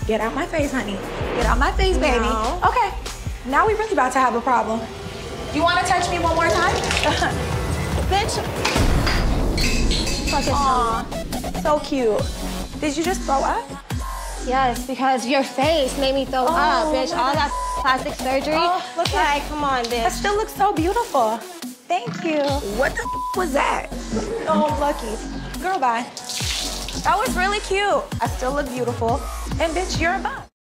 Get out my face, honey. Get out my face, baby. No. Okay, now we really about to have a problem. You wanna touch me one more time? Bitch. Aw, so cute. Did you just throw up? Yes, because your face made me throw up, bitch. All that plastic surgery. Oh, look at come on, bitch. That still looks so beautiful. Thank you. What the was that? Oh, lucky. Girl, bye. That was really cute. I still look beautiful. And bitch, you're a bum.